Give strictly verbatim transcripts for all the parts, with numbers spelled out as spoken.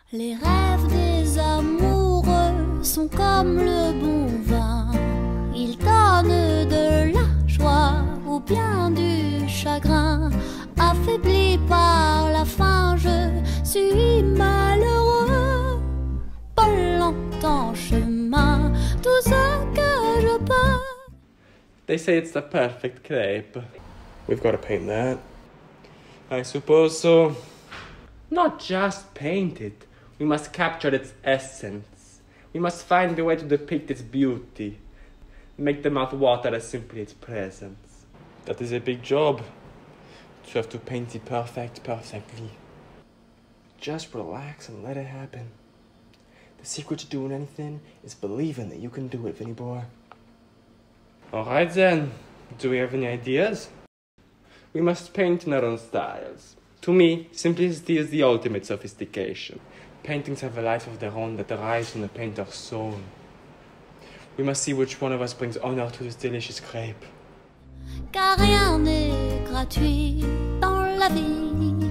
Les rêves des amoureux sont comme le bon vin. Ils donnent de la joie ou bien du chagrin. Affaibli par la faim, je suis malheureux. Pas longtemps chemin, tout ce que je peux. They say it's the perfect crêpe. We've got to paint that. I suppose so. Not just paint it. We must capture its essence. We must find a way to depict its beauty. Make the mouth water as simply its presence. That is a big job. You have to paint it perfect, perfectly. Just relax and let it happen. The secret to doing anything is believing that you can do it, Vinny boy. Alright then. Do we have any ideas? We must paint in our own styles. To me, simplicity is the ultimate sophistication. Paintings have a life of their own that arrives from the painter's soul. We must see which one of us brings honor to this delicious crêpe. Car rien n'est gratuit dans la vie.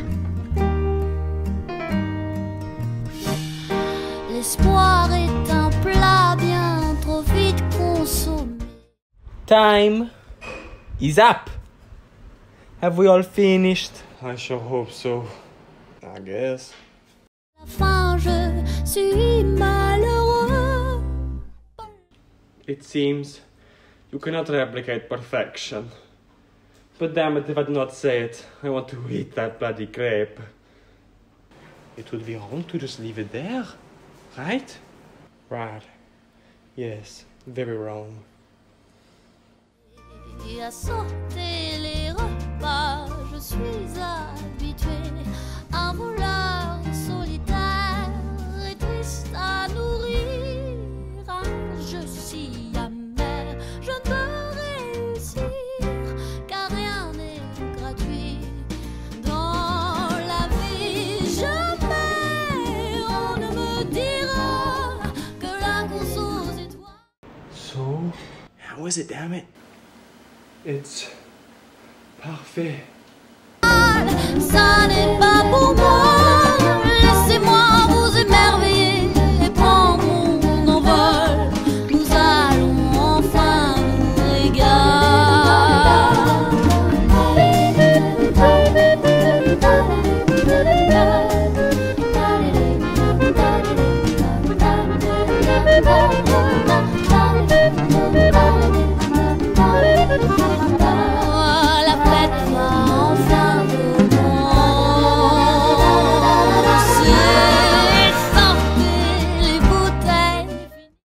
L'espoir est un plat bien trop vite consommé. Time is up. Have we all finished? I sure hope so. I guess. À la fin, je suis malheureux. It seems you cannot replicate perfection. But damn it, if I do not say it, I want to eat that bloody crêpe. It would be wrong to just leave it there, right? Right. Yes, very wrong. Et à sauter les repas, je suis habitué. Un voleur solitaire et triste à nourrir. Un jeu si amer, je ne peux réussir. Car rien n'est gratuit dans la vie. Jamais on ne me dira que la course aux étoiles. So, how is it, damn it? It's parfait. Ça n'est pas pour moi. Laissez-moi vous émerveiller et prendre mon envol. Nous allons enfin nous régaler.